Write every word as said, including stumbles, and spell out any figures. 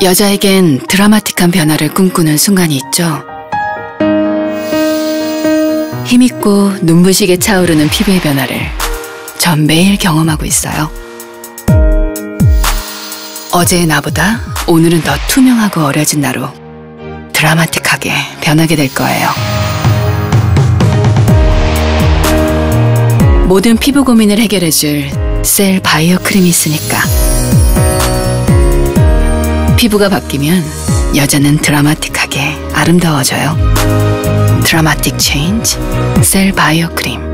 여자에겐 드라마틱한 변화를 꿈꾸는 순간이 있죠. 힘있고 눈부시게 차오르는 피부의 변화를 전 매일 경험하고 있어요. 어제의 나보다 오늘은 더 투명하고 어려진 나로 드라마틱하게 변하게 될 거예요. 모든 피부 고민을 해결해줄 셀 바이오 크림이 있으니까. 피부가 바뀌면 여자는 드라마틱하게 아름다워져요. 드라마틱 체인지 셀 바이오 크림.